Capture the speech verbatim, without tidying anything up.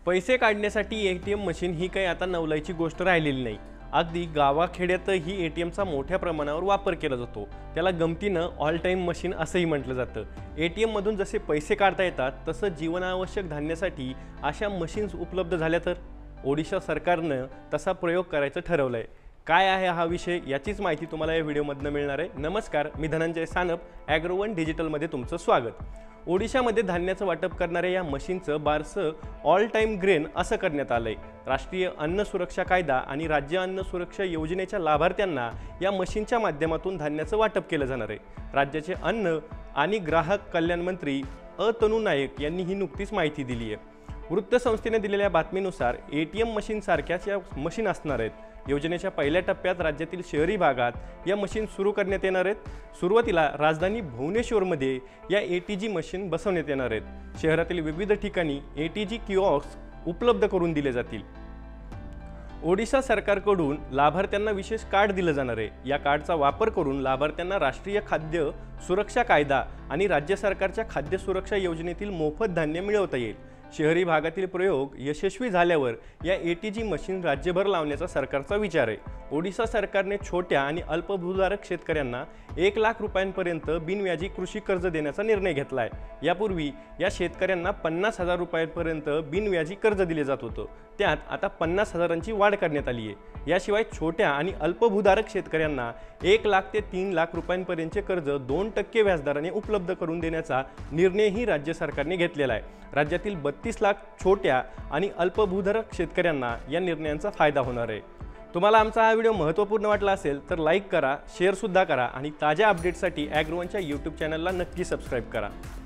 पैसे काढण्यासाठी ATM machine ही काही आता नवलाईची गोष्ट राहिलेली नाही। अगदी गावाखेड्यातही एटीएमचा मोठ्या प्रमाणावर वापर केला जातो। त्याला गमतीनं ऑल टाइम मशीन असंही म्हटलं जातं। एटीएम मधून जसे पैसे काढता येतात तसं जीवनावश्यक धान्यासाठी अशा मशीन्स उपलब्ध झाल्या तर ओडिशा सरकारनं तसा प्रयोग करायचं ठरवलंय। काय आहे हा विषय याचीच माहिती तुम्हाला या व्हिडिओमधनं मिळणार आहे। नमस्कार, मी धनंजय सानप, ॲग्रो वन डिजिटलमध्ये तुमचं स्वागत। ओडिशामध्ये धान्याचं वाटप करणाऱ्या या मशीनचं बारसं ऑल टाइम ग्रेन असं करण्यात आलंय। राष्ट्रीय अन्न सुरक्षा कायदा आणि राज्य अन्न सुरक्षा योजनेच्या लाभार्थ्यांना या मशीनच्या माध्यमातून धान्याचं वाटप केलं जाणार आहे। राज्याचे अन्न आणि ग्राहक कल्याण मंत्री अ तनू नायक यांनी ही नुकतीच माहिती दिली आहे। वृत्तसंस्थेने दिलेल्या बातमीनुसार एटीएम मशीन सारख्याच या मशीन असणार आहेत। योजनेच्या पहिल्या टप्प्यात राज्यातील शहरी भागात या मशीन सुरू करण्यात येणार आहेत। सुरुवातीला राजधानी भुवनेश्वरमध्ये या एटीजी मशीन बसवण्यात येणार आहेत। शहरातील विविध ठिकाणी एटीजी किओस्क उपलब्ध करून दिले जातील। ओडिशा सरकारकडून लाभार्थ्यांना विशेष कार्ड दिलं जाणार आहे। या कार्डचा वापर करून लाभार्थ्यांना राष्ट्रीय खाद्य सुरक्षा कायदा आणि राज्य सरकारच्या खाद्य सुरक्षा योजनेतील मोफत धान्य मिळवता येईल। शहरी भागातील प्रयोग यशस्वी झाल्यावर या एटीजी मशीन राज्यभर लावण्याचा सरकारचा विचार आहे। ओडिशा सरकारने छोट्या आणि अल्पभूधारक शेतकऱ्यांना एक लाख रुपयांपर्यंत बिनव्याजी कृषी कर्ज देण्याचा निर्णय घेतला आहे। यापूर्वी या शेतकऱ्यांना पन्नास हजार रुपयांपर्यंत बिनव्याजी कर्ज दिले जात होतं, त्यात आता पन्नास हजारांची वाढ करण्यात आली आहे। याशिवाय छोट्या आणि अल्पभूधारक शेतकऱ्यांना एक लाख ते तीन लाख रुपयांपर्यंतचे कर्ज दोन टक्के व्याजदराने उपलब्ध करून देण्याचा निर्णयही राज्य सरकारने घेतलेला आहे। राज्यातील बत्तीस लाख छोट्या आणि अल्पभूधारक शेतकऱ्यांना या निर्णयांचा फायदा होणार आहे। तुम्हाला आमचा हा व्हिडिओ महत्त्वपूर्ण वाटला असेल तर लाईक करा, शेअर सुद्धा करा आणि ताज्या अपडेट्ससाठी ॲग्रो वनच्या यूट्यूब चॅनलला नक्की सबस्क्राईब करा।